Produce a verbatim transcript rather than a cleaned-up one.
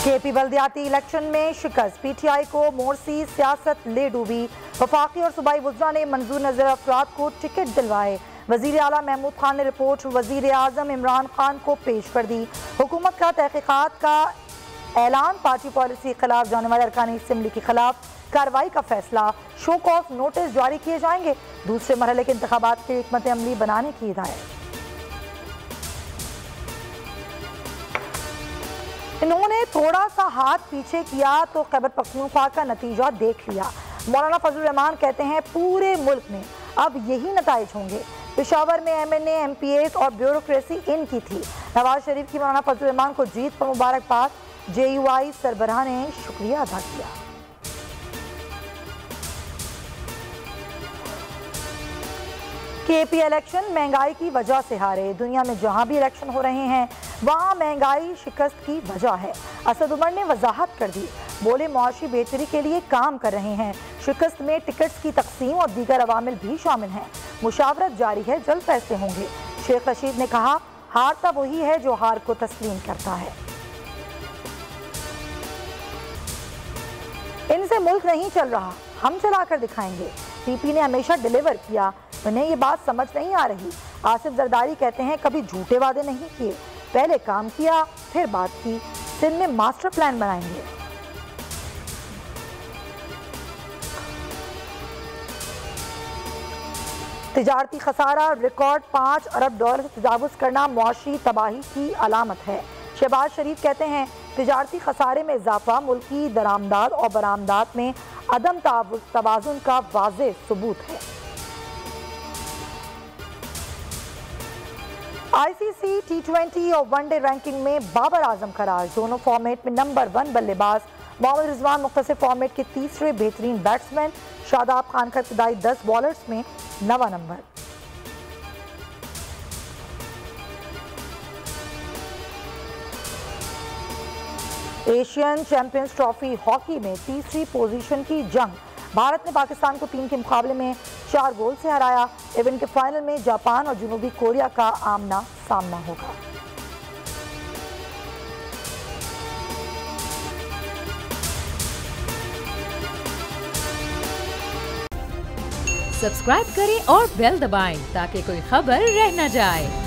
KP बल्दियाती election में शिकस्त, PTI को मोरसी सियासत ले डूबी। वफाकी और सूबाई वज़रा ने मंजूर नजर अफराद को टिकट दिलवाए। वजीर आला महमूद खान ने रिपोर्ट वजीर आजम इमरान खान को पेश कर दी। हुकूमत का तहकीकात का ऐलान, पार्टी पॉलिसी के खिलाफ जाने वाले अरकान असम्बली के खिलाफ कार्रवाई का फैसला, शो कॉज नोटिस जारी किए जाएंगे। दूसरे मरहले के इंतखाबात के हिकमत अमली बनाने की हिदायत। इन्होंने थोड़ा सा हाथ पीछे किया तो खैबर पख्तूनख्वा का नतीजा देख लिया। मौलाना फजल-उर-रहमान कहते हैं पूरे मुल्क में अब यही नताइज होंगे। पेशावर में M N A, M P S और ब्यूरोक्रेसी इनकी थी। नवाज शरीफ की मौलाना फजल-उर-रहमान को जीत पर मुबारकबाद, जे यू आई सरबराह ने शुक्रिया अदा किया। केपी इलेक्शन महंगाई की वजह से हारे। दुनिया में जहां भी इलेक्शन हो रहे हैं वहां महंगाई शिकस्त की वजह है। असद उमर ने वजाहत कर दी, बोले मुआशी बेहतरी के लिए काम कर रहे हैं। शिकस्त में टिकट्स की तकसीम और दीगर अवामिल भी शामिल हैं। मुशावरत जारी है, जल्द फैसले होंगे। शेख रशीद ने कहा, हारता वही है जो हार को तस्लीम करता है। इनसे मुल्क नहीं चल रहा, हम चलाकर दिखाएंगे। पीपी ने हमेशा डिलीवर किया, उन्हें ये बात समझ नहीं आ रही। आसिफ जरदारी कहते हैं कभी झूठे वादे नहीं किए, पहले काम किया फिर बात की। सिंध में मास्टर प्लान बनाएंगे। तिजारती खसारा रिकॉर्ड पाँच अरब डॉलर से तजावुज करना मुआशी तबाही की अलामत है। शहबाज शरीफ कहते हैं तिजारती खसारे में इजाफा मुल्की दरामदाद और बरामदात में अदम तवाज़ुन का वाज़ेह सबूत है। आईसीसी टी ट्वेंटी और वनडे रैंकिंग में बाबर आजम करार, दोनों फॉर्मेट में नंबर वन बल्लेबाज। मोहम्मद रिजवान मुख्तसर फॉर्मेट के तीसरे बेहतरीन बैट्समैन। शादाब खान का इब्तदाई दस बॉलर्स में नवा number. Asian champions trophy hockey में तीसरी पोजीशन की जंग, भारत ने पाकिस्तान को तीन के मुकाबले में चार गोल से हराया। इवेंट के फाइनल में जापान और जनूबी कोरिया का आमना सामना होगा। सब्सक्राइब करें और बेल दबाएं ताकि कोई खबर रह न जाए।